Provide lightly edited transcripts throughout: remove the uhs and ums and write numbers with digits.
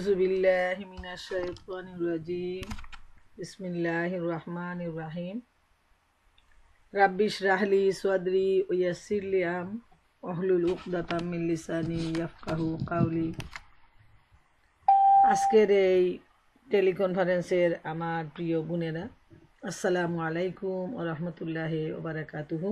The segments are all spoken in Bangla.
আউযু বিল্লাহি মিনাশ শাইতানির রাজিম। বিসমিল্লাহির রহমানির রহিম। রাব্বি ইশরাহ লি সাদরি ওয়া ইয়াসসির লি ওয়াহলুল উকদাতাম মিন লিসানি ইয়াফকাহু কাওলি। আজকের এই টেলিকনফারেন্সের আমার প্রিয় বোনেরা, আসসালামু আলাইকুম ওয়া রাহমাতুল্লাহি ওয়া বারাকাতুহু।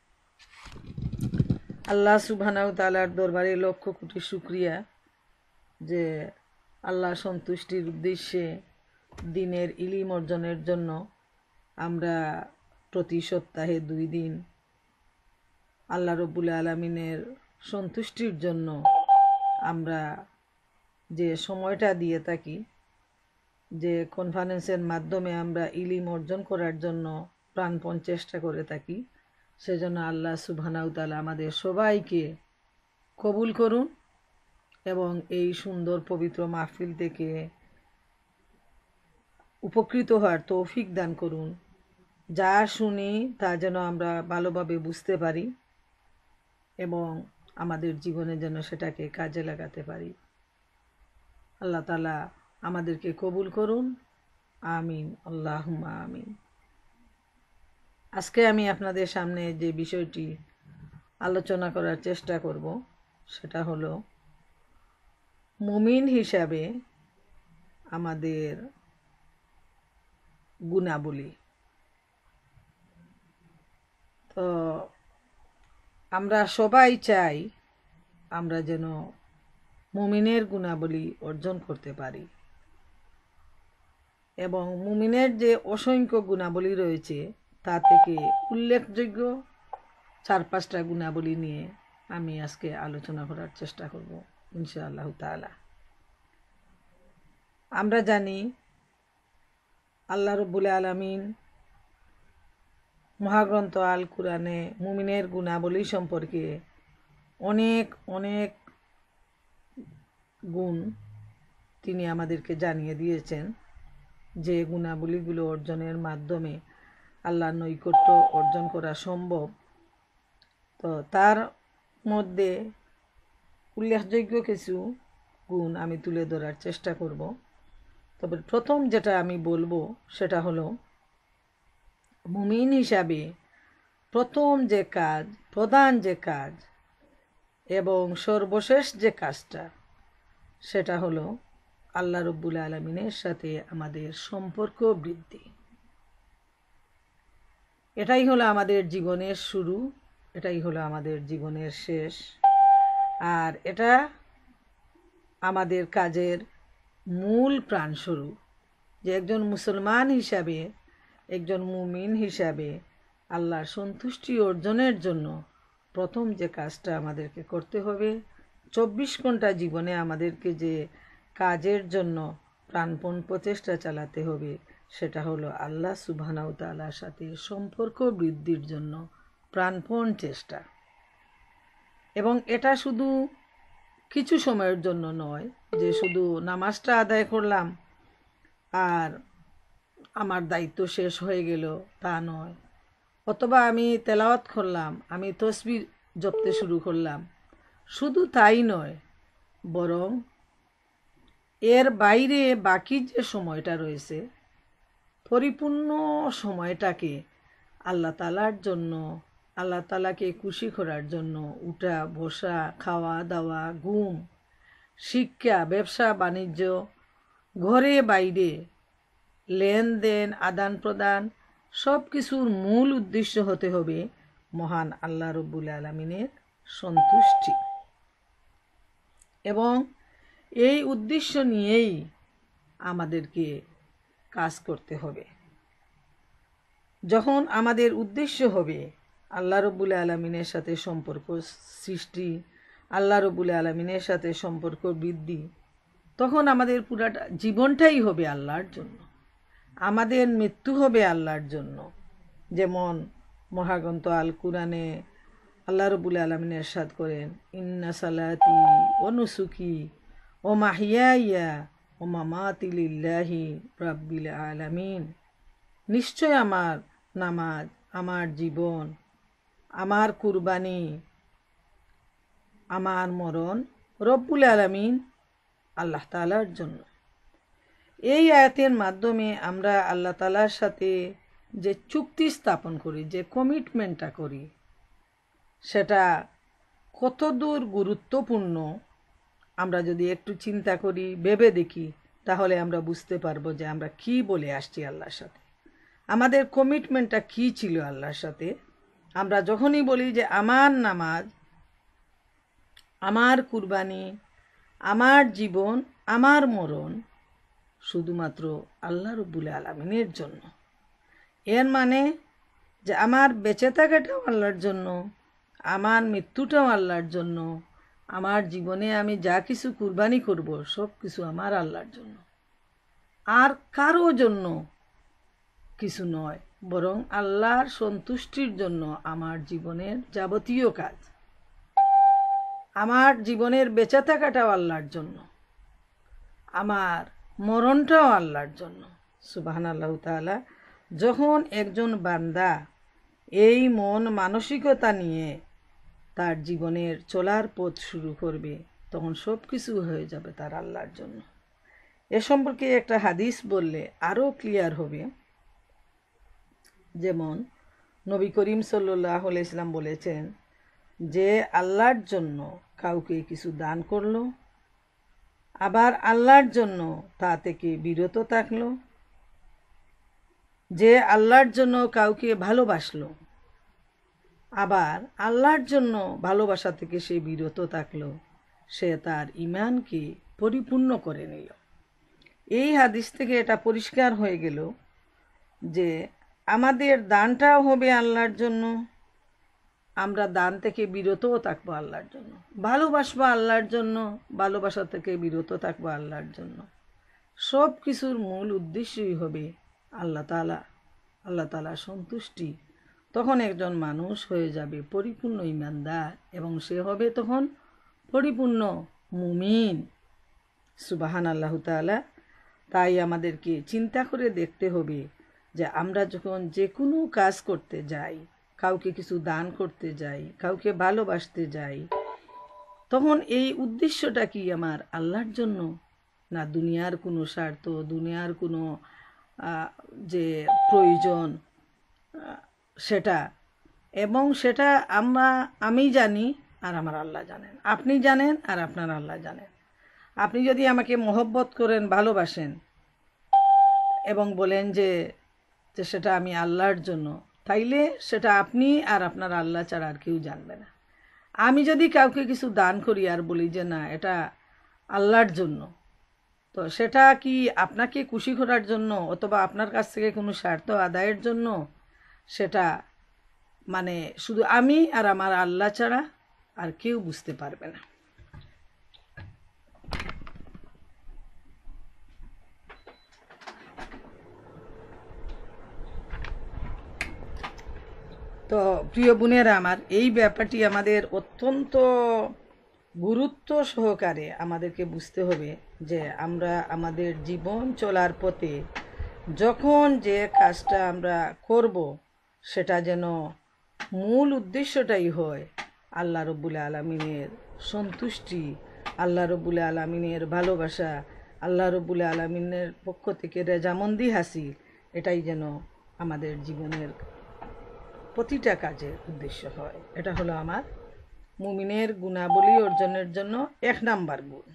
আল্লাহ সুবহানাহু ওয়া তাআলার দরবারে লক্ষ কোটি শুকরিয়া যে আল্লাহ সন্তুষ্টির উদ্দেশ্যে দিনের ইলম অর্জনের জন্য আমরা প্রতি সপ্তাহে 2 দিন আল্লাহ রব্বুল আলামিনের সন্তুষ্টির জন্য আমরা যে সময়টা দিয়ে থাকি, যে কনফারেন্সের মাধ্যমে আমরা ইলম অর্জন করার জন্য প্রাণপণ চেষ্টা করে থাকি, সেজন্য আল্লাহ সুবহানাহু ওয়া তাআলা আমাদের সবাইকে কবুল করুন এবং এই সুন্দর পবিত্র মাহফিল থেকে উপকৃত হওয়ার তৌফিক দান করুন। যা শুনি তা যেন আমরা ভালোভাবে বুঝতে পারি এবং আমাদের জীবনে যেন সেটাকে কাজে লাগাতে পারি। আল্লাহ তাআলা আমাদেরকে কবুল করুন, আমিন, আল্লাহুম্মা আমিন। আজকে আমি আপনাদের সামনে যে বিষয়টি আলোচনা করার চেষ্টা করব সেটা হলো মুমিন হিসাবে আমাদের গুণাবলী। তো আমরা সবাই চাই আমরা যেন মুমিনের গুণাবলী অর্জন করতে পারি এবং মুমিনের যে অসংখ্য গুণাবলী রয়েছে তা থেকে উল্লেখযোগ্য 4-5টা গুণাবলী নিয়ে আমি আজকে আলোচনা করার চেষ্টা করব ইনশাআল্লাহ তাআলা। আমরা জানি আল্লাহ রব্বুল আলামিন মহাগ্রন্থ আল কুরআনে মুমিনের গুণাবলী সম্পর্কে অনেক অনেক গুণ তিনি আমাদেরকে জানিয়ে দিয়েছেন, যে গুণাবলীগুলো অর্জনের মাধ্যমে আল্লাহর নৈকট্য অর্জন করা সম্ভব। তো তার মধ্যে উল্লেখযোগ্য কিছু গুণ আমি তুলে ধরার চেষ্টা করব। তবে প্রথম যেটা আমি বলবো সেটা হলো মুমিন হিসাবে প্রধান যে কাজ এবং সর্বশেষ যে কাজটা সেটা হলো আল্লাহ রব্বুল আলামিনের সাথে আমাদের সম্পর্ক বৃদ্ধি। এটাই হলো আমাদের জীবনের শুরু, এটাই হলো আমাদের জীবনের শেষ, আর এটা আমাদের কাজের মূল প্রাণস্বরূপ। যে একজন মুসলমান হিসাবে, একজন মুমিন হিসাবে আল্লাহর সন্তুষ্টি অর্জনের জন্য প্রথম যে কাজটা আমাদেরকে করতে হবে, 24 ঘন্টা জীবনে আমাদেরকে যে কাজের জন্য প্রাণপণ প্রচেষ্টা চালাতে হবে সেটা হলো আল্লাহ সুবহানাহু ওয়া তাআলার সাথে সম্পর্ক বৃদ্ধির জন্য প্রাণপণ চেষ্টা। এবং এটা শুধু কিছু সময়ের জন্য নয় যে শুধু নামাজটা আদায় করলাম আর আমার দায়িত্ব শেষ হয়ে গেল, তা নয়। অথবা আমি তেলাওয়াত করলাম, আমি তাসবিহ জপতে শুরু করলাম, শুধু তাই নয়, বরং এর বাইরে বাকি যে সময়টা রয়েছে পরিপূর্ণ সময়টাকে আল্লাহ তাআলার জন্য, আল্লাহ তাআলাকে খুশি করার জন্য উঠা বসা, খাওয়া দাওয়া, ঘুম, শিক্ষা, ব্যবসা বাণিজ্য, ঘরে বাইরে লেনদেন, আদান প্রদান, সব কিছুর মূল উদ্দেশ্য হতে হবে মহান আল্লাহ রব্বুল আলামিনের সন্তুষ্টি। এবং এই উদ্দেশ্য নিয়েই আমাদেরকে কাজ করতে হবে। যখন আমাদের উদ্দেশ্য হবে আল্লাহ রব্বুল আলামিনের সাথে সম্পর্ক সৃষ্টি, আল্লাহ রব্বুল আলামিনের সাথে সম্পর্ক বৃদ্ধি, তখন আমাদের পুরাটা জীবনটাই হবে আল্লাহর জন্য, আমাদের মৃত্যু হবে আল্লাহর জন্য। যেমন মহাগ্রন্থ আল কুরআনে আল্লাহ রব্বুল আলামিন ইরশাদ করেন, ইন্না সালাতি ওয়া নুসুকি ওয়া মাহইয়ায়া ওয়া মামাতি লিল্লাহি রাব্বিল আলামিন। নিশ্চয় আমার নামাজ, আমার জীবন, আমার কুরবানি, আমার মরণ রব্বুল আলামিন আল্লাহ তাআলার জন্য। এই আয়াতের মাধ্যমে আমরা আল্লাহ তাআলার সাথে যে চুক্তি স্থাপন করি, যে কমিটমেন্টটা করি, সেটা কতদূর গুরুত্বপূর্ণ আমরা যদি একটু চিন্তা করি, ভেবে দেখি, তাহলে আমরা বুঝতে পারবো যে আমরা কি বলে আসছি আল্লাহর সাথে, আমাদের কমিটমেন্টটা কি ছিল আল্লাহর সাথে। আমরা যখনই বলি যে আমার নামাজ, আমার কুরবানি, আমার জীবন, আমার মরণ শুধুমাত্র আল্লাহ রব্বুল আলামিনের জন্য, এর মানে যে আমার বেঁচে থাকাটাও আল্লাহর জন্য, আমার মৃত্যুটাও আল্লাহর জন্য, আমার জীবনে আমি যা কিছু কুরবানি করব সব কিছু আমার আল্লাহর জন্য, আর কারো জন্য কিছু নয়, বরং আল্লাহর সন্তুষ্টির জন্য আমার জীবনের যাবতীয় কাজ, আমার জীবনের বেঁচে থাকাটাও আল্লাহর জন্য, আমার মরণটাও আল্লাহর জন্য। সুবহানাল্লাহু তাআলা। যখন একজন বান্দা এই মন মানসিকতা নিয়ে তার জীবনের চলার পথ শুরু করবে, তখন সব কিছু হয়ে যাবে তার আল্লাহর জন্য। এ সম্পর্কে একটা হাদিস বললে আরও ক্লিয়ার হবে। যেমন নবী করিম সাল্লাল্লাহু আলাইহি ওয়াসাল্লাম বলেছেন যে আল্লাহর জন্য কাউকে কিছু দান করলো, আবার আল্লাহর জন্য তা থেকে বিরত থাকলো, যে আল্লাহর জন্য কাউকে ভালোবাসলো, আবার আল্লাহর জন্য ভালোবাসা থেকে সে বিরত থাকলো, সে তার ঈমানকে পরিপূর্ণ করে নিল। এই হাদিস থেকে এটা পরিষ্কার হয়ে গেল যে আমাদের দানটাও হবে আল্লাহর জন্য, আমরা দান থেকে বিরতও থাকবো আল্লাহর জন্য, ভালোবাসবো আল্লাহর জন্য, ভালোবাসা থেকে বিরত থাকবো আল্লাহর জন্য। সব কিছুর মূল উদ্দেশ্যই হবে আল্লাহ তাআলা সন্তুষ্টি। তখন একজন মানুষ হয়ে যাবে পরিপূর্ণ ঈমানদার এবং সে হবে তখন পরিপূর্ণ মুমিন। সুবহানাল্লাহু তাআলা। তাই আমাদেরকে চিন্তা করে দেখতে হবে যে আমরা যখন যে কোনো কাজ করতে যাই, কাউকে কিছু দান করতে যাই, কাউকে ভালোবাসতে যাই, তখন এই উদ্দেশ্যটা কি আমার আল্লাহর জন্য, না দুনিয়ার কোনো স্বার্থ, দুনিয়ার কোনো যে প্রয়োজন সেটা। এবং সেটা আমি জানি আর আমার আল্লাহ জানেন, আপনি জানেন আর আপনার আল্লাহ জানেন। আপনি যদি আমাকে মহব্বত করেন, ভালোবাসেন এবং বলেন যে সেটা আমি আল্লাহর জন্য, তাইলে সেটা আপনি আর আপনার আল্লাহ ছাড়া আর কেউ জানবে না। আমি যদি কাউকে কিছু দান করি আর বলি যে না এটা আল্লাহর জন্য, তো সেটা কি আপনাকে খুশি করার জন্য অথবা আপনার কাছ থেকে কোনো স্বার্থ আদায়ের জন্য? সেটা মানে শুধু আমি আর আমার আল্লাহ ছাড়া আর কেউ বুঝতে পারবে না। তো প্রিয় বোনেরা আমার, এই ব্যাপারটি আমাদের অত্যন্ত গুরুত্ব সহকারে আমাদেরকে বুঝতে হবে যে আমরা আমাদের জীবন চলার পথে যখন যে কাজটা আমরা করব সেটা যেন মূল উদ্দেশ্যটাই হয় আল্লাহ রব্বুল আলামিনের সন্তুষ্টি, আল্লাহ রব্বুল আলামিনের ভালোবাসা, আল্লাহ রব্বুল আলামিনের পক্ষ থেকে রেজামন্দি হাসিল। এটাই যেন আমাদের জীবনের প্রতিটা কাজের উদ্দেশ্য হয়। এটা হলো আমার মুমিনের গুণাবলী অর্জনের জন্য 1 নাম্বার গুণ।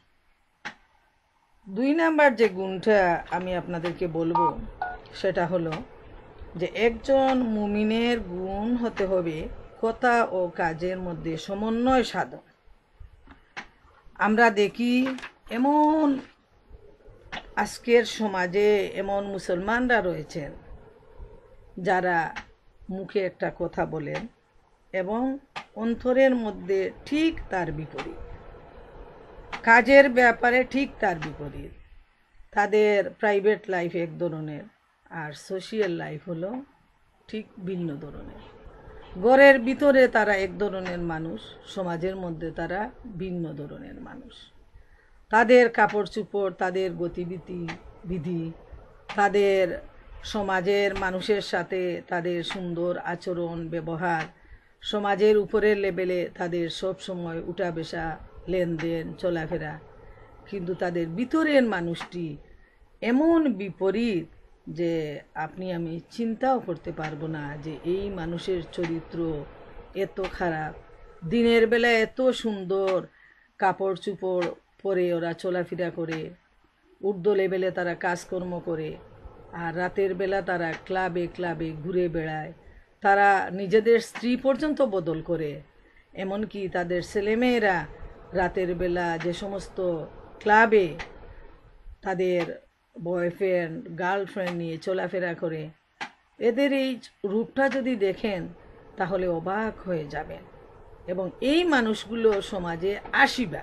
2 নাম্বার যে গুণটা আমি আপনাদেরকে বলবো সেটা হলো যে একজন মুমিনের গুণ হতে হবে কথা ও কাজের মধ্যে সমন্বয় সাধন। আমরা দেখি এমন আজকের সমাজে এমন মুসলমানরা রয়েছেন যারা মুখে একটা কথা বলেন এবং অন্তরের মধ্যে ঠিক তার বিপরীত, কাজের ব্যাপারে ঠিক তার বিপরীত। তাদের প্রাইভেট লাইফ এক ধরনের আর সোশিয়াল লাইফ হলো ঠিক ভিন্ন ধরনের। ঘরের ভিতরে তারা এক ধরনের মানুষ, সমাজের মধ্যে তারা ভিন্ন ধরনের মানুষ। তাদের কাপড় চোপড়, তাদের গতিবিধি, তাদের সমাজের মানুষের সাথে তাদের সুন্দর আচরণ ব্যবহার, সমাজের উপরের লেভেলে তাদের সব সময় উঠা বসা, লেনদেন, চলাফেরা। কিন্তু তাদের ভিতরের মানুষটি এমন বিপরীত যে আপনি আমি চিন্তাও করতে পারবো না যে এই মানুষের চরিত্র এত খারাপ। দিনের বেলা এত সুন্দর কাপড় চোপড় পরে ওরা চলাফেরা করে, ঊর্ধ্ব লেভেলে তারা কাজকর্ম করে, আর রাতের বেলা তারা ক্লাবে ক্লাবে ঘুরে বেড়ায়। তারা নিজেদের স্ত্রী পর্যন্ত বদল করে, এমনকি তাদের ছেলেমেয়েরা রাতের বেলা যে সমস্ত ক্লাবে তাদের বয়ফ্রেন্ড গার্লফ্রেন্ড নিয়ে চলাফেরা করে, এদের এই রূপটা যদি দেখেন তাহলে অবাক হয়ে যাবেন। এবং এই মানুষগুলো সমাজে 80%।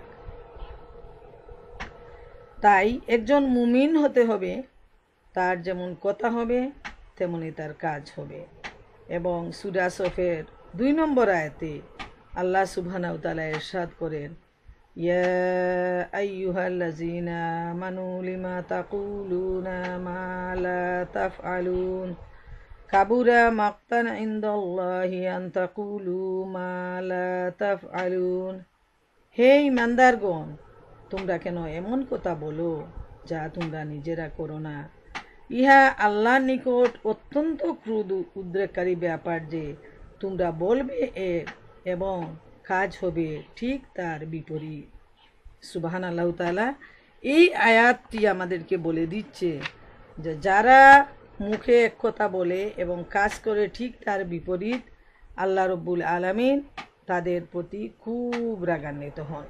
তাই একজন মুমিন হতে হবে, তার যেমন কথা হবে তেমনি তার কাজ হবে। এবং সূরা সফের 2 নম্বর আয়াতে আল্লাহ সুবহানাহু ওয়া তাআলা ইরশাদ করেন, ইয়া আইয়ুহাল্লাযীনা আমানু লিমা তাকুলুনা মা লা তাফআলুন কাবুরা মাকতান ইনদাল্লাহি আন তাকুলু মা লা তাফআলুন। হে ঈমানদারগণ, তোমরা কেন এমন কথা বলো যা তোমরা নিজেরা করো না? ইহা আল্লাহর নিকট অত্যন্ত ক্রোধ উদ্রেককারী ব্যাপার যে তোমরা বলবে এক এবং কাজ হবে ঠিক তার বিপরীত। সুবহানাল্লাহু তাআলা এই আয়াতটি আমাদেরকে বলে দিচ্ছে যে যারা মুখে এক কথা বলে এবং কাজ করে ঠিক তার বিপরীত, আল্লাহ রব্বুল আলামিন তাদের প্রতি খুব রাগান্বিত হন।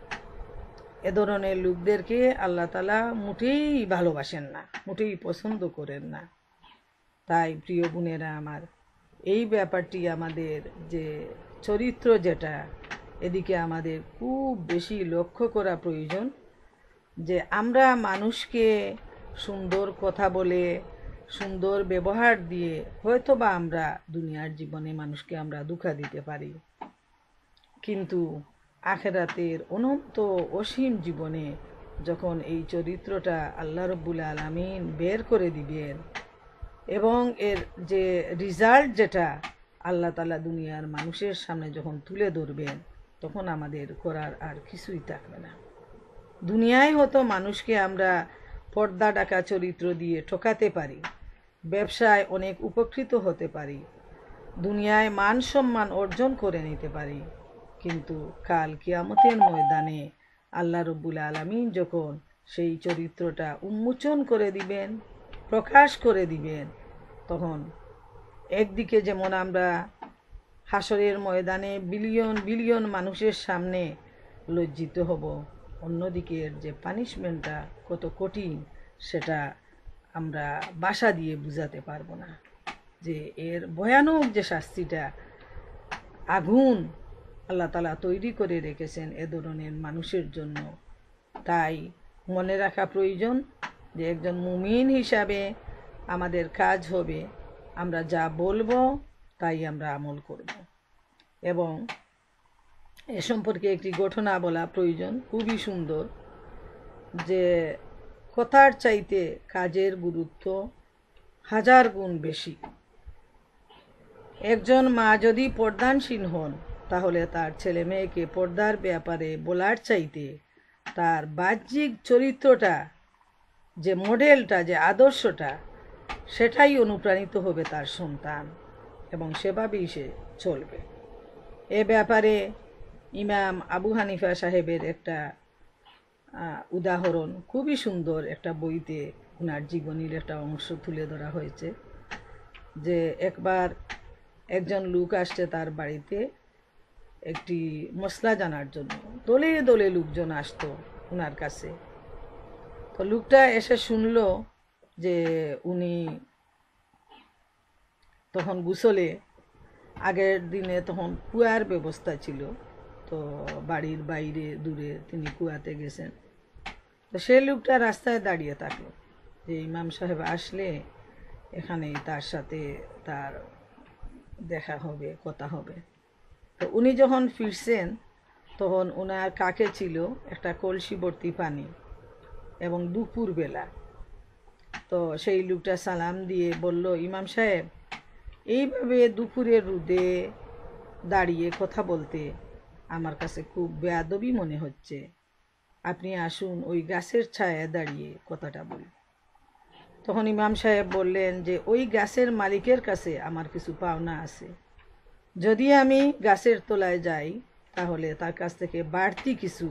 এ ধরনের লোকদেরকে আল্লাহ তাআলা মোটেই ভালোবাসেন না, মোটেই পছন্দ করেন না। তাই প্রিয় বোনেরা আমার, এই ব্যাপারটি আমাদের যে চরিত্র যেটা, এদিকে আমাদের খুব বেশি লক্ষ্য করা প্রয়োজন যে আমরা মানুষকে সুন্দর কথা বলে, সুন্দর ব্যবহার দিয়ে হয়তোবা আমরা দুনিয়ার জীবনে মানুষকে আমরা ধোঁকা দিতে পারি, কিন্তু আখিরাতের অনন্ত অসীম জীবনে যখন এই চরিত্রটা আল্লাহ রব্বুল আলামিন বের করে দিবেন এবং এর যে রেজাল্ট যেটা আল্লাহ তাআলা দুনিয়ার মানুষের সামনে যখন তুলে ধরবেন, তখন আমাদের করার আর কিছুই থাকবে না। দুনিয়ায় হয়তো মানুষকে আমরা পর্দা ঢাকা চরিত্র দিয়ে ঠকাতে পারি, ব্যবসায় অনেক উপকৃত হতে পারি, দুনিয়ায় মান সম্মান অর্জন করে নিতে পারি, কিন্তু কাল কিয়ামতের ময়দানে আল্লাহ রব্বুল আলামিন যখন সেই চরিত্রটা উন্মোচন করে দিবেন, প্রকাশ করে দিবেন, তখন একদিকে যেমন আমরা হাসরের ময়দানে বিলিয়ন বিলিয়ন মানুষের সামনে লজ্জিত হব, অন্যদিকে এর যে পানিশমেন্টটা কত কঠিন সেটা আমরা ভাষা দিয়ে বুঝাতে পারবো না। যে এর ভয়ানক যে শাস্তিটা, আগুন আল্লাহ তাআলা তৈরি করে রেখেছেন এ ধরনের মানুষের জন্য। তাই মনে রাখা প্রয়োজন যে একজন মুমিন হিসাবে আমাদের কাজ হবে আমরা যা বলবো তাই আমরা আমল করব। এবং এ সম্পর্কে একটি ঘটনা বলা প্রয়োজন, খুবই সুন্দর, যে কথার চাইতে কাজের গুরুত্ব 1000 গুণ বেশি। একজন মা যদি পর্দানসীন হন, তাহলে তার ছেলে মেয়েকে পর্দার ব্যাপারে বলার চাইতে তার বাহ্যিক চরিত্রটা, যে মডেলটা, যে আদর্শটা, সেটাই অনুপ্রাণিত হবে তার সন্তান এবং সেভাবেই সে চলবে। এ ব্যাপারে ইমাম আবু হানিফা সাহেবের একটা উদাহরণ খুবই সুন্দর একটা বইতে ওনার জীবনীর একটা অংশ তুলে ধরা হয়েছে। যে একবার একজন লোক আসছে তার বাড়িতে একটি মশলা জানার জন্য, দলে দলে লোকজন আসতো ওনার কাছে। তো লোকটা এসে শুনলো যে উনি তখন গোসলে, আগের দিনে তখন কুয়ার ব্যবস্থা ছিল, তো বাড়ির বাইরে দূরে তিনি কুয়াতে গেছেন। তো সেই লোকটা রাস্তায় দাঁড়িয়ে থাকলো যে ইমাম সাহেব আসলে এখানে তার সাথে তার দেখা হবে, কথা হবে। তো উনি যখন ফিরছেন তখন ওনার কাকে ছিল একটা কলসি ভর্তি পানি এবং দুপুরবেলা। তো সেই লোকটা সালাম দিয়ে বলল, ইমাম সাহেব, এইভাবে দুপুরের রোদে দাঁড়িয়ে কথা বলতে আমার কাছে খুব বেয়াদবি মনে হচ্ছে। আপনি আসুন ওই গাছের ছায়ায় দাঁড়িয়ে কথাটা বলি। তখন ইমাম সাহেব বললেন যে ওই গাছের মালিকের কাছে আমার কিছু পাওনা আছে, যদি আমি গাছের তলায় যাই তাহলে তার কাছ থেকে বাড়তি কিছু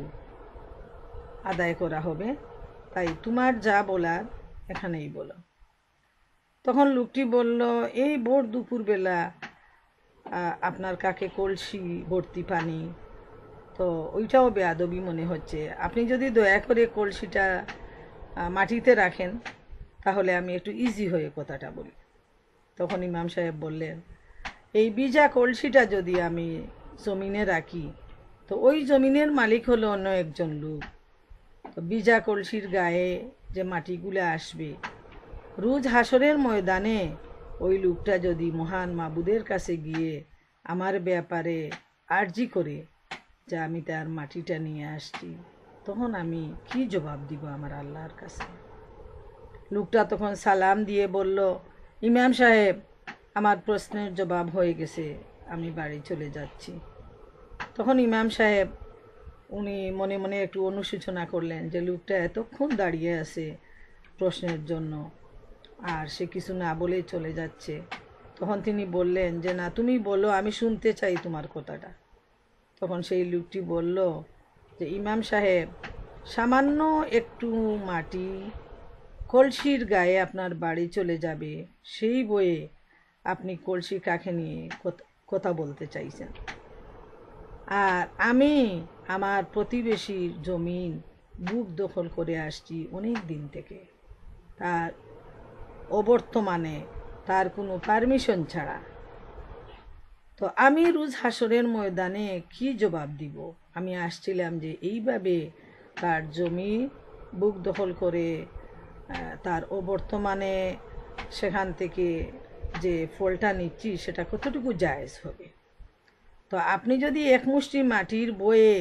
আদায় করা হবে, তাই তোমার যা বলার এখানেই বলো। তখন লোকটি বলল, এই ভোর দুপুরবেলা আপনার কাকে কলসি ভর্তি পানি, তো ওইটাও বেয়াদবি মনে হচ্ছে, আপনি যদি দয়া করে কলসিটা মাটিতে রাখেন তাহলে আমি একটু ইজি হয়ে কথাটা বলি। তখন ইমাম সাহেব বললেন, এই ভিজা কলসিটা যদি আমি জমিনে রাখি তো ওই জমিনের মালিক হলো অন্য একজন লোক, তো ভিজা কলসির গায়ে যে মাটিগুলো আসবে, রোজ হাসরের ময়দানে ওই লোকটা যদি মহান মাবুদের কাছে গিয়ে আমার ব্যাপারে আর্জি করে যে আমি তার মাটিটা নিয়ে আসছি, তখন আমি কি জবাব দিব আমার আল্লাহর কাছে? লোকটা তখন সালাম দিয়ে বলল, ইমাম সাহেব, আমার প্রশ্নের জবাব হয়ে গেছে, আমি বাড়ি চলে যাচ্ছি। তখন ইমাম সাহেব উনি মনে মনে একটু অনুশোচনা করলেন যে লোকটা এতক্ষণ দাঁড়িয়ে আছে প্রশ্নের জন্য, আর সে কিছু না বলেই চলে যাচ্ছে। তখন তিনি বললেন যে না, তুমি বলো, আমি শুনতে চাই তোমার কথাটা। তখন সেই লোকটি বলল যে ইমাম সাহেব, সামান্য একটু মাটি কলসির গায়ে আপনার বাড়ি চলে যাবে, সেই বয়ে আপনি কলসি কাকে নিয়ে কথা বলতে চাইছেন? আর আমি আমার প্রতিবেশীর জমিন বুক দখল করে আসছি অনেক দিন থেকে, তার অবর্তমানে তার কোনো পারমিশন ছাড়া, তো আমি রোজ হাসরের ময়দানে কি জবাব দিব? আমি আসছিলাম যে এইভাবে তার জমি বুক দখল করে তার অবর্তমানে সেখান থেকে যে ফলটা নিচ্ছি সেটা কতটুকু জায়েজ হবে? তো আপনি যদি এক মুষ্টি মাটির বয়ে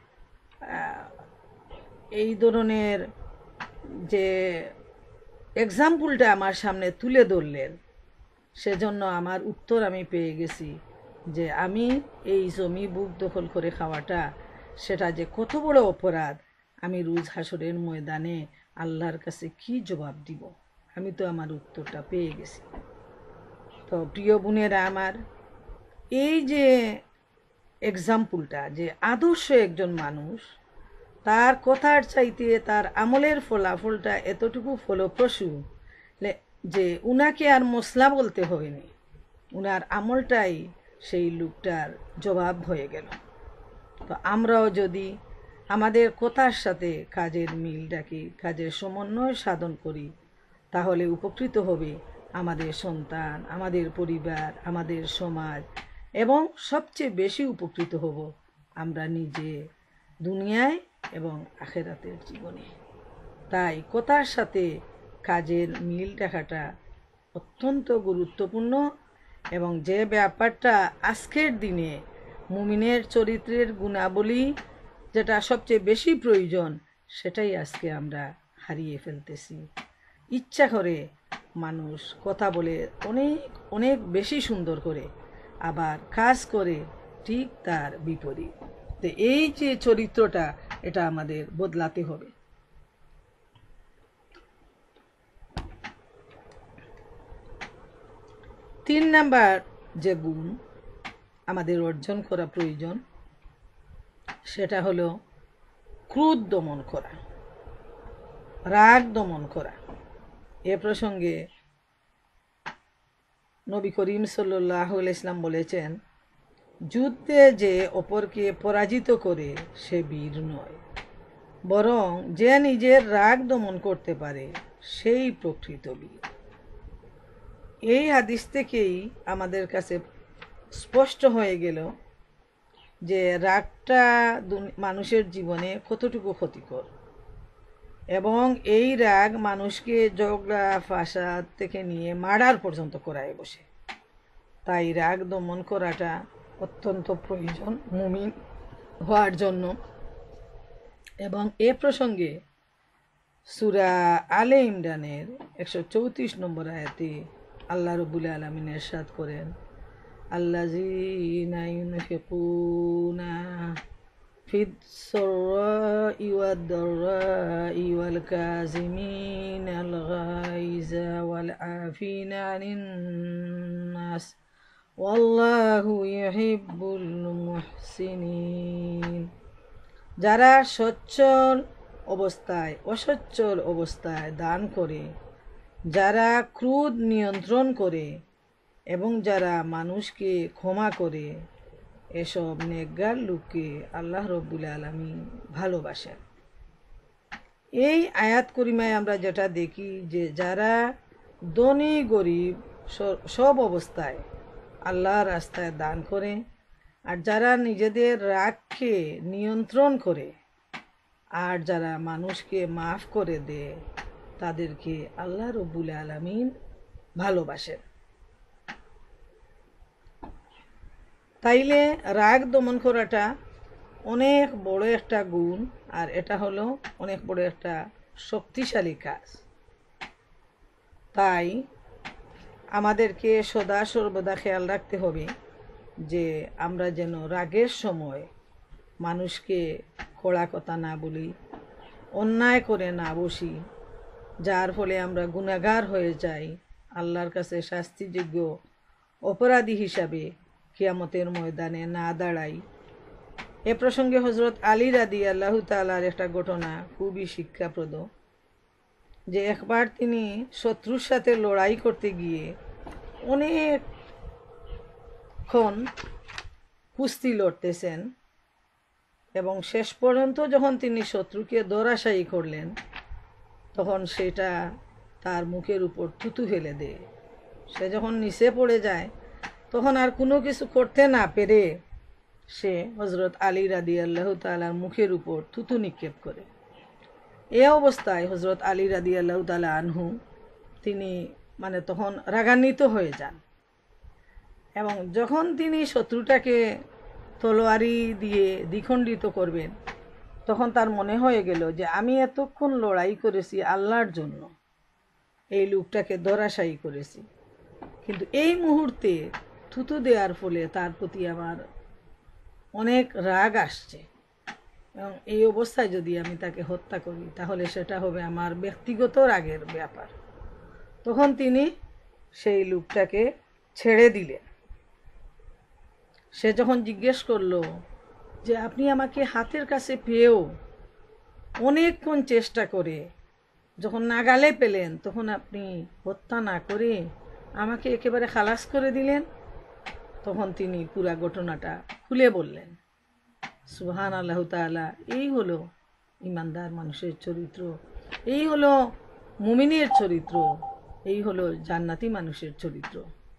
এই ধরনের যে এক্সাম্পলটা আমার সামনে তুলে ধরলেন, সেজন্য আমার উত্তর আমি পেয়ে গেছি যে আমি এই জমি বুক দখল করে খাওয়াটা সেটা যে কত বড় অপরাধ, আমি রোজ হাসরের ময়দানে আল্লাহর কাছে কি জবাব দিব? আমি তো আমার উত্তরটা পেয়ে গেছি। তো প্রিয় বোনেরা আমার, এই যে এক্সাম্পলটা, যে আদর্শ একজন মানুষ, তার কথার চাইতে তার আমলের ফলাফলটা এতটুকু ফলপ্রসূ যে উনাকে আর মশলা বলতে হয়নি, উনার আমলটাই সেই লোকটার জবাব হয়ে গেল। তো আমরাও যদি আমাদের কথার সাথে কাজের মিল রাখি, কাজের সমন্বয় সাধন করি, তাহলে উপকৃত হবে আমাদের সন্তান, আমাদের পরিবার, আমাদের সমাজ, এবং সবচেয়ে বেশি উপকৃত হব আমরা নিজে, দুনিয়ায় এবং আখেরাতের জীবনে। তাই কথার সাথে কাজের মিল রাখাটা অত্যন্ত গুরুত্বপূর্ণ, এবং যে ব্যাপারটা আজকের দিনে মুমিনের চরিত্রের গুণাবলী যেটা সবচেয়ে বেশি প্রয়োজন, সেটাই আজকে আমরা হারিয়ে ফেলতেছি। ইচ্ছা করে মানুষ কথা বলে অনেক অনেক বেশি সুন্দর করে, আবার কাজ করে ঠিক তার বিপরীত। তো এই যে চরিত্রটা, এটা আমাদের বদলাতে হবে। 3 নাম্বার যে গুণ আমাদের অর্জন করা প্রয়োজন, সেটা হলো ক্রোধ দমন করা, রাগ দমন করা। এ প্রসঙ্গে নবী করিম সাল্লাল্লাহু আলাইহি ওয়াসাল্লাম বলেছেন, যুদ্ধে যে অপরকে পরাজিত করে সে বীর নয়, বরং যে নিজের রাগ দমন করতে পারে সেই প্রকৃত বীর। এই হাদিস থেকেই আমাদের কাছে স্পষ্ট হয়ে গেল যে রাগটা মানুষের জীবনে কতটুকু ক্ষতিকর, এবং এই রাগ মানুষকে ঝগড়া ফাসাদ থেকে নিয়ে মার্ডার পর্যন্ত করায় বসে। তাই রাগ দমন করাটা অত্যন্ত প্রয়োজন মুমিন হওয়ার জন্য। এবং এ প্রসঙ্গে সূরা আলে ইমরানের 134 নম্বর আয়াতে আল্লাহ রাব্বুল আলামিন ইরশাদ করেন, আল্লাযীনা ইউনফিকুনা في السراء والضراء والكاظمين الغيظ والعافين عن الناس والله يحب المحسنين। যারা সচ্ছল অবস্থায় অসচ্ছল অবস্থায় দান করে, যারা ক্রোধ নিয়ন্ত্রণ করে এবং যারা মানুষকে ক্ষমা করে, এসব নেককার লোককে আল্লাহ রব্বুল আলামিন ভালোবাসেন। এই আয়াত করিমায় আমরা যেটা দেখি যে যারা ধনী গরিব সব অবস্থায় আল্লাহর রাস্তায় দান করে, আর যারা নিজেদের রাগকে নিয়ন্ত্রণ করে, আর যারা মানুষকে মাফ করে দেয়, তাদেরকে আল্লাহ রব্বুল আলামিন ভালোবাসেন। তাইলে রাগ দমন করাটা অনেক বড় একটা গুণ, আর এটা হলো অনেক বড় একটা শক্তিশালী কাজ। তাই আমাদেরকে সদা সর্বদা খেয়াল রাখতে হবে যে আমরা যেন রাগের সময় মানুষকে কড়া কথা না বলি, অন্যায় করে না বসি, যার ফলে আমরা গুনাহগার হয়ে যাই, আল্লাহর কাছে শাস্তিযোগ্য অপরাধী হিসাবে কিয়ামতের ময়দানে না দাঁড়াই। এ প্রসঙ্গে হযরত আলী রাদিয়াল্লাহু তাআলার একটা ঘটনা খুবই শিক্ষাপ্রদ, যে একবার তিনি শত্রুর সাথে লড়াই করতে গিয়ে অনেকক্ষণ কুস্তি লড়তেছেন এবং শেষ পর্যন্ত যখন তিনি শত্রুকে ধরাশায়ী করলেন, তখন সেটা তার মুখের উপর থুতু ফেলে দেয়। সে যখন নিচে পড়ে যায়, তখন আর কোনো কিছু করতে না পেরে সে হযরত আলী রাদিয়াল্লাহু তাআলার মুখের উপর থুতু নিক্ষেপ করে। এই অবস্থায় হযরত আলী রাদিয়াল্লাহু তাআলা আনহু তিনি তখন রাগান্বিত হয়ে যান, এবং যখন তিনি শত্রুটাকে তলোয়ারি দিয়ে দ্বিখণ্ডিত করবেন, তখন তার মনে হয়ে গেল যে আমি এতক্ষণ লড়াই করেছি আল্লাহর জন্য, এই লোকটাকে ধরাশায়ী করেছি, কিন্তু এই মুহূর্তে থুতু দেওয়ার ফলে তার প্রতি আমার অনেক রাগ আসছে, এবং এই অবস্থায় যদি আমি তাকে হত্যা করি তাহলে সেটা হবে আমার ব্যক্তিগত রাগের ব্যাপার। তখন তিনি সেই লোকটাকে ছেড়ে দিলেন। সে যখন জিজ্ঞেস করলো যে আপনি আমাকে হাতের কাছে পেয়েও অনেকক্ষণ চেষ্টা করে যখন নাগালে পেলেন, তখন আপনি হত্যা না করে আমাকে একেবারে খালাস করে দিলেন, তখন তিনি পুরা ঘটনাটা খুলে বললেন। সুবহানাল্লাহু তাআলা। এই হলো ইমানদার মানুষের চরিত্র, এই হলো মুমিনের চরিত্র, এই হলো জান্নাতি মানুষের চরিত্র,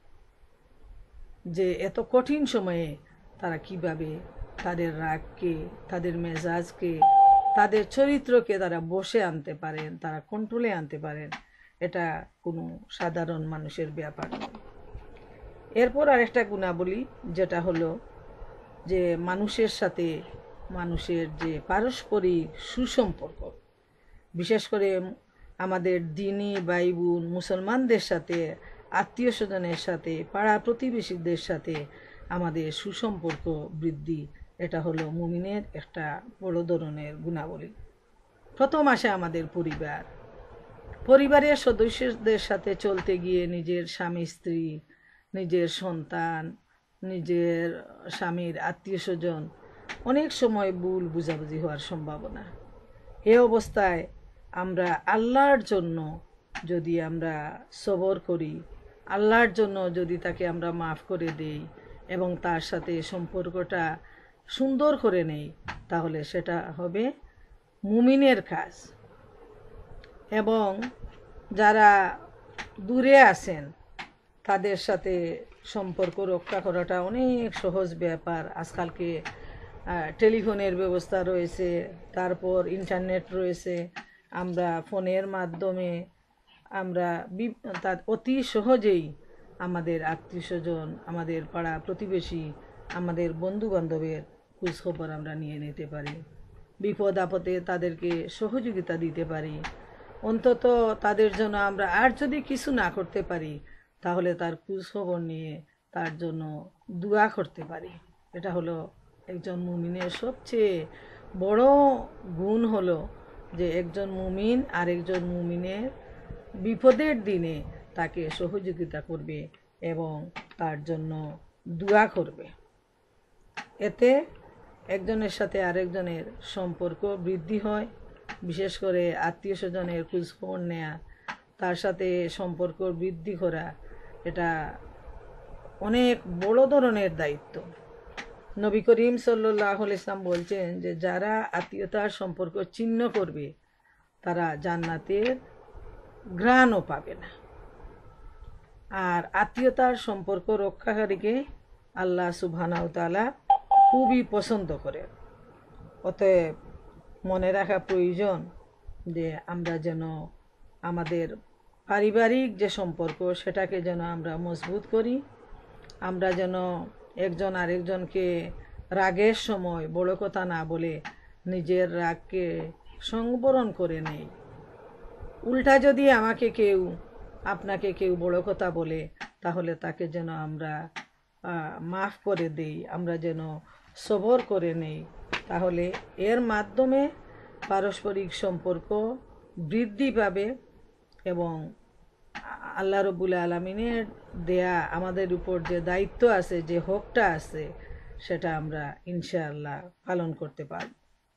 যে এত কঠিন সময়ে তারা কিভাবে তাদের রাগকে, তাদের মেজাজকে, তাদের চরিত্রকে তারা বশে আনতে পারেন, তারা কন্ট্রোলে আনতে পারেন, এটা কোনো সাধারণ মানুষের ব্যাপার নয়। এরপর আরেকটা গুণাবলী, যেটা হলো যে মানুষের সাথে মানুষের যে পারস্পরিক সুসম্পর্ক, বিশেষ করে আমাদের দ্বীনি ভাই বোন মুসলমানদের সাথে, আত্মীয় স্বজনের সাথে, পাড়া প্রতিবেশীদের সাথে আমাদের সুসম্পর্ক বৃদ্ধি, এটা হলো মুমিনের একটা বড় ধরনের গুণাবলী। প্রথম আসে আমাদের পরিবার। পরিবারের সদস্যদের সাথে চলতে গিয়ে নিজের স্বামী স্ত্রী, নিজের সন্তান, নিজের স্বামীর আত্মীয় স্বজন অনেক সময় ভুল বুঝাবুঝি হওয়ার সম্ভাবনা। এ অবস্থায় আমরা আল্লাহর জন্য যদি আমরা সবর করি, আল্লাহর জন্য যদি তাকে আমরা মাফ করে দেই এবং তার সাথে সম্পর্কটা সুন্দর করে নেই, তাহলে সেটা হবে মুমিনের কাজ। এবং যারা দূরে আছেন তাদের সাথে সম্পর্ক রক্ষা করাটা অনেক সহজ ব্যাপার। আজকালকে টেলিফোনের ব্যবস্থা রয়েছে, তারপর ইন্টারনেট রয়েছে, আমরা ফোনের মাধ্যমে আমরা অতি সহজেই আমাদের আত্মীয় স্বজন, আমাদের পাড়া প্রতিবেশী, আমাদের বন্ধু বান্ধবের খোঁজখবর আমরা নিয়ে নিতে পারি, বিপদ আপদে তাদেরকে সহযোগিতা দিতে পারি। অন্তত তাদের জন্য আমরা আর যদি কিছু না করতে পারি, তাহলে তার খোঁজখবর নিয়ে তার জন্য দোয়া করতে পারি। এটা হলো একজন মুমিনের সবচেয়ে বড় গুণ হলো যে একজন মুমিন আর একজন মুমিনের বিপদের দিনে তাকে সহযোগিতা করবে এবং তার জন্য দোয়া করবে। এতে একজনের সাথে আরেকজনের সম্পর্ক বৃদ্ধি হয়। বিশেষ করে আত্মীয় স্বজনের খোঁজখবর নেয়া, তার সাথে সম্পর্ক বৃদ্ধি করা, এটা অনেক বড় ধরনের দায়িত্ব। নবী করিম সাল্লাল্লাহু আলাইহি ওয়াসাল্লাম বলছেন যে যারা আত্মীয়তার সম্পর্ক ছিন্ন করবে তারা জান্নাতের ঘ্রাণও পাবে না। আর আত্মীয়তার সম্পর্ক রক্ষাকারীকে আল্লাহ সুবহানাহু ওয়া তাআলা খুবই পছন্দ করেন। অতএব মনে রাখা প্রয়োজন যে আমরা যেন আমাদের পারিবারিক যে সম্পর্ক সেটাকে যেন আমরা মজবুত করি। আমরা যেন একজন আরেকজনকে রাগের সময় বড় কথা না বলে নিজের রাগকে সংবরণ করে নেই। উল্টা যদি আপনাকে কেউ বড় কথা বলে তাহলে তাকে যেন আমরা মাফ করে দেই, আমরা যেন সবর করে নেই। তাহলে এর মাধ্যমে পারস্পরিক সম্পর্ক বৃদ্ধি পাবে এবং আল্লাহ রব্বুল আলামিনের দেয়া আমাদের উপর যে দায়িত্ব আছে, যে হকটা আছে, সেটা আমরা ইনশাআল্লাহ পালন করতে পারব।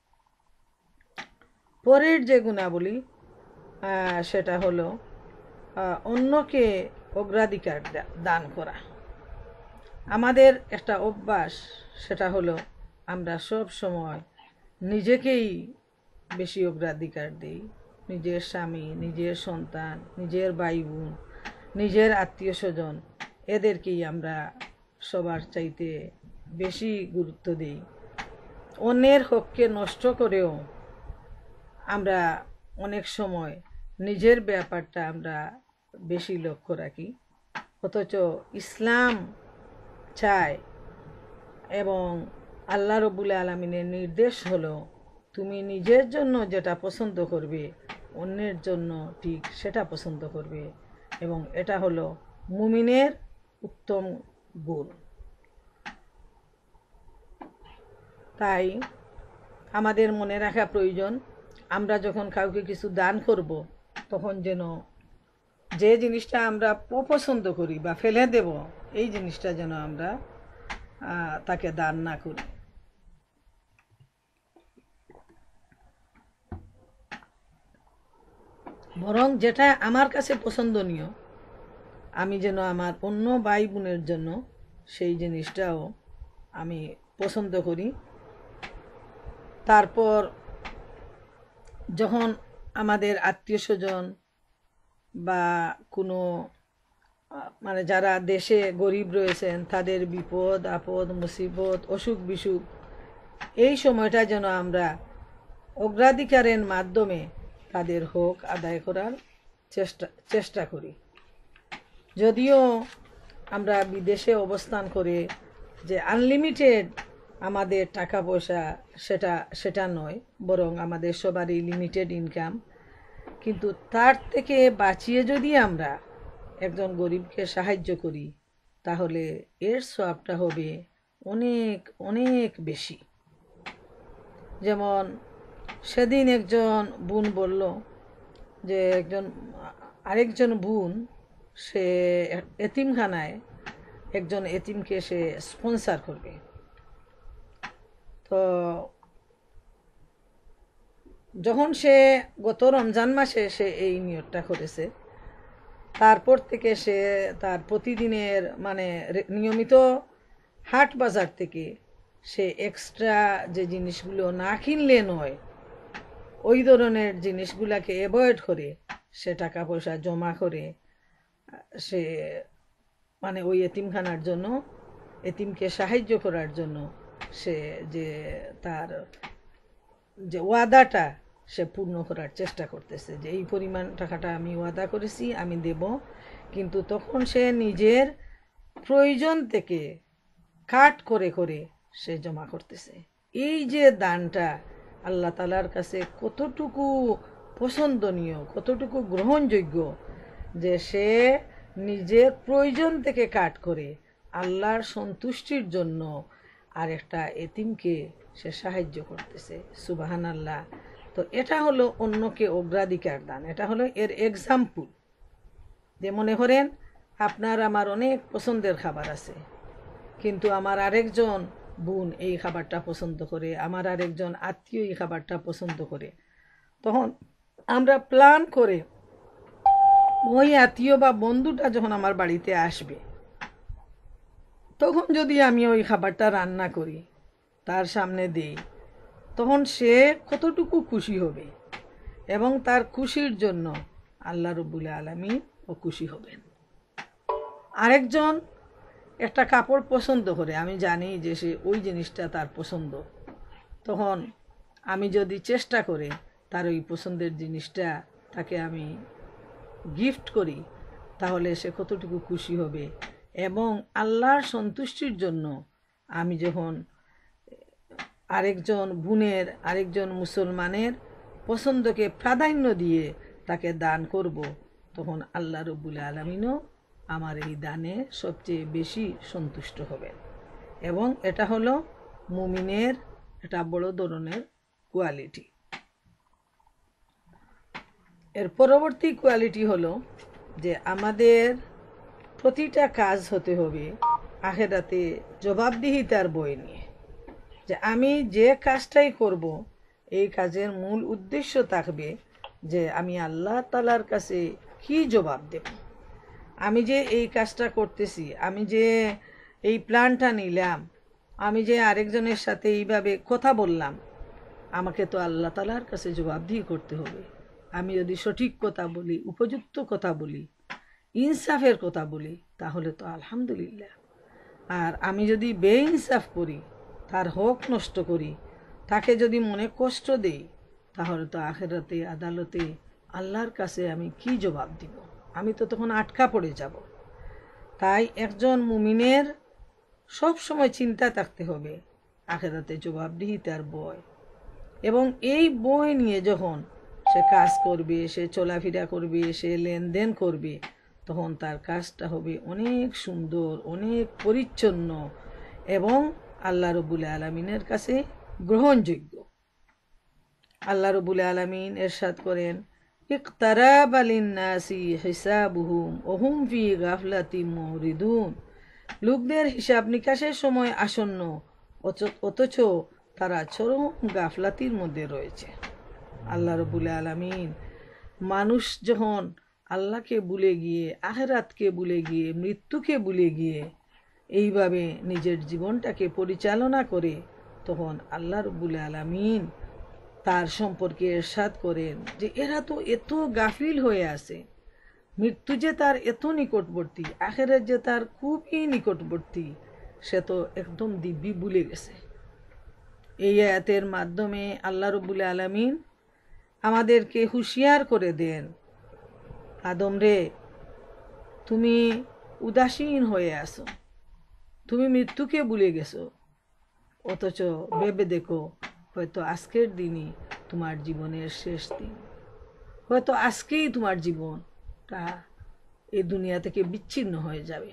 পরের যে গুণাবলী সেটা হলো অন্যকে অগ্রাধিকার দান করা। আমাদের একটা অভ্যাস, সেটা হলো আমরা সব সময় নিজেকেই বেশি অগ্রাধিকার দিই। নিজের স্বামী, নিজের সন্তান, নিজের ভাই বোন, নিজের আত্মীয় স্বজন, এদেরকেই আমরা সবার চাইতে বেশি গুরুত্ব দিই। অন্যের হককে নষ্ট করেও আমরা অনেক সময় নিজের ব্যাপারটা আমরা বেশি লক্ষ্য রাখি। অথচ ইসলাম চায় এবং আল্লাহ রব্বুল আলামিনের নির্দেশ হলো তুমি নিজের জন্য যেটা পছন্দ করবে অন্যের জন্য ঠিক সেটা পছন্দ করবে, এবং এটা হলো মুমিনের উত্তম গুণ। তাই আমাদের মনে রাখা প্রয়োজন, আমরা যখন কাউকে কিছু দান করব তখন যেন যে জিনিসটা আমরা অপছন্দ করি বা ফেলে দেব, এই জিনিসটা যেন আমরা তাকে দান না করি। বরং যেটা আমার কাছে পছন্দনীয়, আমি যেন আমার অন্য ভাই বোনের জন্য সেই জিনিসটাও আমি পছন্দ করি। তারপর যখন আমাদের আত্মীয় স্বজন বা কোনো মানে যারা দেশে গরিব রয়েছেন তাদের বিপদ আপদ, মুসিবত, অসুখ বিসুখ, এই সময়টা যেন আমরা অগ্রাধিকারের মাধ্যমে তাদের হক আদায় করার চেষ্টা করি। যদিও আমরা বিদেশে অবস্থান করে যে আনলিমিটেড আমাদের টাকা পয়সা সেটা নয়, বরং আমাদের সবারই লিমিটেড ইনকাম, কিন্তু তার থেকে বাঁচিয়ে যদি আমরা একজন গরিবকে সাহায্য করি তাহলে এর সওয়াবটা হবে অনেক অনেক বেশি। যেমন সেদিন একজন বোন বলল যে আরেকজন বোন সে এতিমখানায় একজন এতিমকে সে স্পন্সর করবে। তো যখন সে গত রমজান মাসে সে এই নিয়তটা করেছে, তারপর থেকে সে তার প্রতিদিনের মানে নিয়মিত হাট বাজার থেকে সে এক্সট্রা যে জিনিসগুলো না কিনলে নয়, ওই ধরনের জিনিসগুলোকে অ্যাভয়েড করে সে টাকা পয়সা জমা করে সে মানে ওই এতিমখানার জন্য, এতিমকে সাহায্য করার জন্য সে যে তার যে ওয়াদাটা সে পূর্ণ করার চেষ্টা করতেছে, যে এই পরিমাণ টাকাটা আমি ওয়াদা করেছি আমি দেব। কিন্তু তখন সে নিজের প্রয়োজন থেকে কাট করে করে সে জমা করতেছে। এই যে দানটা আল্লাহ তাআলার কাছে কতটুকু পছন্দনীয়, কতটুকু গ্রহণযোগ্য, যে সে নিজের প্রয়োজন থেকে কাট করে আল্লাহর সন্তুষ্টির জন্য, আর একটা এতিমকে সে সাহায্য করতেছে। সুবহানাল্লাহ। তো এটা হলো অন্যকে অগ্রাধিকার দান, এটা হলো এর এক্সাম্পল। যে মনে করেন আপনার আমার অনেক পছন্দের খাবার আছে, কিন্তু আমার আরেকজন বোন এই খাবারটা পছন্দ করে, আমার আরেকজন আত্মীয় এই খাবারটা পছন্দ করে, তখন আমরা প্ল্যান করে ওই আত্মীয় বা বন্ধুটা যখন আমার বাড়িতে আসবে, তখন যদি আমি ওই খাবারটা রান্না করি, তার সামনে দিই, তখন সে কতটুকু খুশি হবে, এবং তার খুশির জন্য আল্লাহ রব্বুল আলামিন ও খুশি হবেন। আরেকজন একটা কাপড় পছন্দ করে, আমি জানি যে সে ওই জিনিসটা তার পছন্দ, তখন আমি যদি চেষ্টা করে তার ওই পছন্দের জিনিসটা তাকে আমি গিফট করি, তাহলে সে কতটুকু খুশি হবে। এবং আল্লাহর সন্তুষ্টির জন্য আমি যখন আরেকজন বোনের, আরেকজন মুসলমানের পছন্দকে প্রাধান্য দিয়ে তাকে দান করব, তখন আল্লাহ রব্বুল আলামিনও আমার এই দানে সবচেয়ে বেশি সন্তুষ্ট হবেন। এবং এটা হলো মুমিনের এটা বড় ধরনের কোয়ালিটি। এর পরবর্তী কোয়ালিটি হলো যে আমাদের প্রতিটা কাজ হতে হবে আখিরাতে জবাবদিহিতার বই নিয়ে। যে আমি যে কাজটাই করব, এই কাজের মূল উদ্দেশ্য থাকবে যে আমি আল্লাহ তাআলার কাছে কি জবাব দেব। আমি যে এই কাজটা করতেছি, আমি যে এই প্ল্যানটা নিলাম, আমি যে আরেকজনের সাথে এইভাবে কথা বললাম, আমাকে তো আল্লাহ তাআলার কাছে জবাবদিহি করতে হবে। আমি যদি সঠিক কথা বলি, উপযুক্ত কথা বলি, ইনসাফের কথা বলি, তাহলে তো আলহামদুলিল্লাহ। আর আমি যদি বেইনসাফ করি, তার হক নষ্ট করি, তাকে যদি মনে কষ্ট দেই, তাহলে তো আখিরাতে আদালতে আল্লাহর কাছে আমি কি জবাব দিব? আমি তো তখন আটকা পড়ে যাব। তাই একজন মুমিনের সব সময় চিন্তা থাকতে হবে আখিরাতে জবাবদিহিতার বই। এবং এই বই নিয়ে যখন সে কাজ করবে, সে চলাফেরা করবে, সে লেনদেন করবে, তখন তার কাজটা হবে অনেক সুন্দর, অনেক পরিচ্ছন্ন এবং আল্লাহ রব্বুল আলামিনের কাছে গ্রহণযোগ্য। আল্লাহ রব্বুল আলামিন ইরশাদ করেন, ইকতারাবা লিন্নাসি হিসাবুহুম ওয়া হুম ফি গাফলাতিন মুরিদুন। লোকদের হিসাব নিকাশের সময় আসন্ন, অথচ তারা চরম গাফলাতির মধ্যে রয়েছে। আল্লাহ রব্বুল আলামিন মানুষ যখন আল্লাহকে ভুলে গিয়ে, আখিরাতকে ভুলে গিয়ে, মৃত্যুকে ভুলে গিয়ে এইভাবে নিজের জীবনটাকে পরিচালনা করে, তখন আল্লাহ রব্বুল আলামিন তার সম্পর্কে ইরশাদ করেন যে এরা তো এত গাফিল হয়ে আছে, মৃত্যু যে তার এত নিকটবর্তী, আখিরাত যে তার খুবই নিকটবর্তী, সে তো একদম দিব্যি ভুলে গেছে। এই আয়াতের মাধ্যমে আল্লাহ রব্বুল আলামিন আমাদেরকে হুঁশিয়ার করে দেন, আদম রে, তুমি উদাসীন হয়ে আছো, তুমি মৃত্যুকে ভুলে গেছো, অথচ ভেবে দেখো হয়তো আজকের দিনই তোমার জীবনের শেষ দিন, হয়তো আজকেই তোমার জীবনটা এই দুনিয়া থেকে বিচ্ছিন্ন হয়ে যাবে।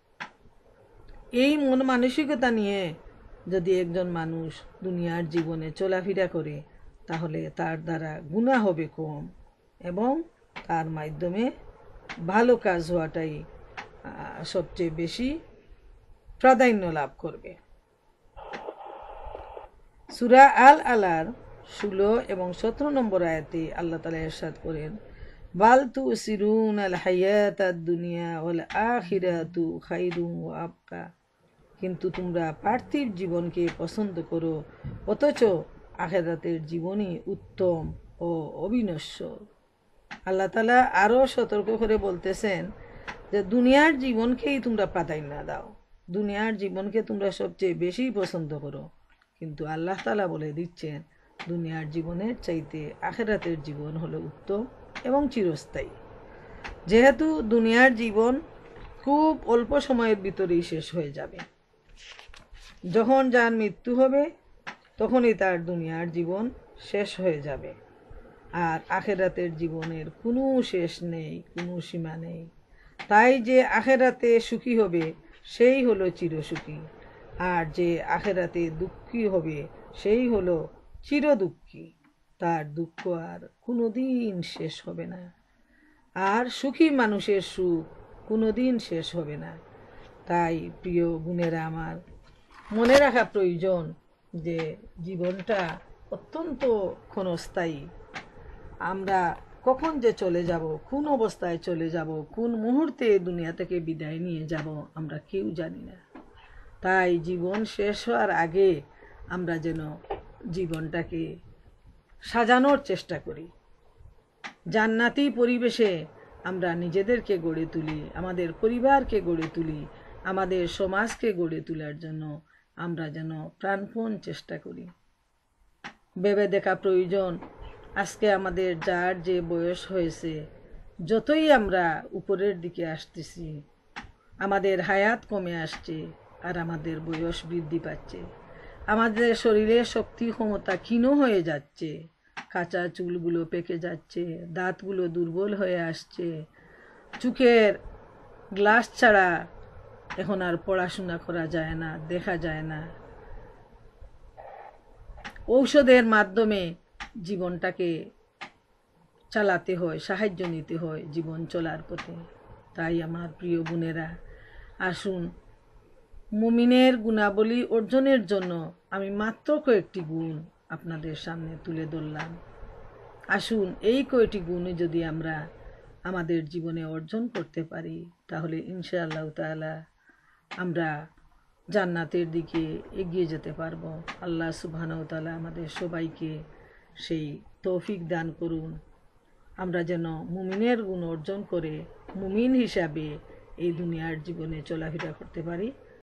এই মন মানসিকতা নিয়ে যদি একজন মানুষ দুনিয়ার জীবনে চলাফেরা করে, তাহলে তার দ্বারা গুনাহ হবে কম এবং তার মাধ্যমে ভালো কাজ হওয়াটাই সবচেয়ে বেশি প্রাধান্য লাভ করবে। সূরা আল আলার 16 এবং 17 নম্বর আয়াতে আল্লাহ তাআলা ইরশাদ করেন, বাল তুসিরুনাল হায়াতাদ দুনিয়া ওয়াল আখিরাতু খায়রুন ওয়া আবকা। কিন্তু তোমরা পার্থিব জীবনকে পছন্দ করো, অথচ আখিরাতের জীবনই উত্তম ও অবিনশ্বর। আল্লাহ তাআলা আরও সতর্ক করে বলতেছেন যে দুনিয়ার জীবনকেই তোমরা প্রাধান্য দাও, দুনিয়ার জীবনকে তোমরা সবচেয়ে বেশি পছন্দ করো, কিন্তু আল্লাহ তাআলা বলে দিচ্ছেন দুনিয়ার জীবনের চাইতে আখিরাতের জীবন হলো উত্তম এবং চিরস্থায়ী। যেহেতু দুনিয়ার জীবন খুব অল্প সময়ের ভিতরেই শেষ হয়ে যাবে, যখন যার মৃত্যু হবে তখনই তার দুনিয়ার জীবন শেষ হয়ে যাবে, আর আখিরাতের জীবনের কোনো শেষ নেই, কোনো সীমা নেই। তাই যে আখিরাতে সুখী হবে সেই হলো চিরসুখী, আর যে আখেরাতে দুঃখী হবে সেই হলো চিরদুঃখী, তার দুঃখ আর কোনোদিন শেষ হবে না। আর সুখী মানুষের সুখ কোনোদিন শেষ হবে না। তাই প্রিয় বোনেরা আমার, মনে রাখা প্রয়োজন যে জীবনটা অত্যন্ত ক্ষণস্থায়ী। আমরা কখন যে চলে যাব, কোন অবস্থায় চলে যাব, কোন মুহূর্তে দুনিয়া থেকে বিদায় নিয়ে যাব, আমরা কেউ জানি না। তাই জীবন শেষ হওয়ার আগে আমরা যেন জীবনটাকে সাজানোর চেষ্টা করি, জান্নাতি পরিবেশে আমরা নিজেদেরকে গড়ে তুলি, আমাদের পরিবারকে গড়ে তুলি, আমাদের সমাজকে গড়ে তোলার জন্য আমরা যেন প্রাণপণ চেষ্টা করি। ভেবে দেখা প্রয়োজন, আজকে আমাদের যার যে বয়স হয়েছে, যতই আমরা উপরের দিকে আসতেছি, আমাদের হায়াত কমে আসছে আর আমাদের বয়স বৃদ্ধি পাচ্ছে, আমাদের শরীরের শক্তি ক্ষমতা ক্ষীণ হয়ে যাচ্ছে, কাঁচা চুলগুলো পেকে যাচ্ছে, দাঁতগুলো দুর্বল হয়ে আসছে, চোখের গ্লাস ছাড়া এখন আর পড়াশোনা করা যায় না, দেখা যায় না। ঔষধের মাধ্যমে জীবনটাকে চালাতে হয়, সাহায্য নিতে হয় জীবন চলার পথে। তাই আমার প্রিয় বোনেরা, আসুন মুমিনের গুণাবলী অর্জনের জন্য আমি মাত্র কয়েকটি গুণ আপনাদের সামনে তুলে ধরলাম। আসুন এই কয়টি গুণে যদি আমরা আমাদের জীবনে অর্জন করতে পারি, তাহলে ইনশাআল্লাহ তাআলা আমরা জান্নাতের দিকে এগিয়ে যেতে পারবো। আল্লাহ সুবহানাহু ওয়া তাআলা আমাদের সবাইকে সেই তৌফিক দান করুন, আমরা যেন মুমিনের গুণ অর্জন করে মুমিন হিসাবে এই দুনিয়ার জীবনে চলাফেরা করতে পারি।